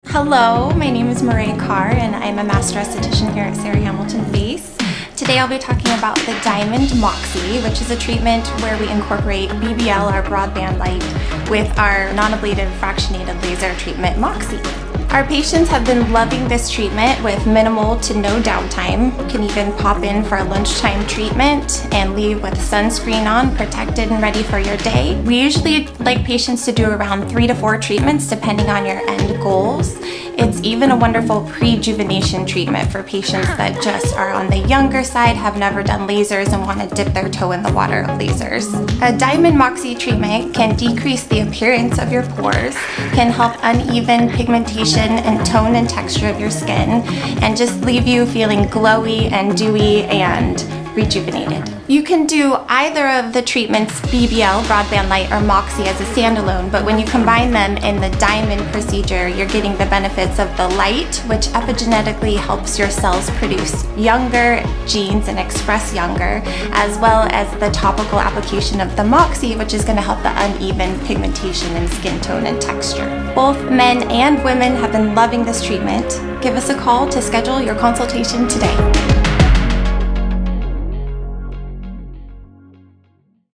Hello, my name is Maria Carr and I'm a master esthetician here at Sarah Hamilton Face. Today I'll be talking about the Diamond Moxie, which is a treatment where we incorporate BBL, our broadband light, with our non-ablative fractionated laser treatment Moxie. Our patients have been loving this treatment with minimal to no downtime. You can even pop in for a lunchtime treatment and leave with sunscreen on, protected and ready for your day. We usually like patients to do around 3 to 4 treatments depending on your end goals. It's even a wonderful pre-rejuvenation treatment for patients that just are on the younger side, have never done lasers, and want to dip their toe in the water of lasers. A Diamond Moxie treatment can decrease the appearance of your pores, can help uneven pigmentation and tone and texture of your skin, and just leave you feeling glowy and dewy and rejuvenated. You can do either of the treatments, BBL, broadband light, or Moxie as a standalone, but when you combine them in the Diamond procedure, you're getting the benefits of the light, which epigenetically helps your cells produce younger genes and express younger, as well as the topical application of the Moxie, which is going to help the uneven pigmentation and skin tone and texture. Both men and women have been loving this treatment. Give us a call to schedule your consultation today.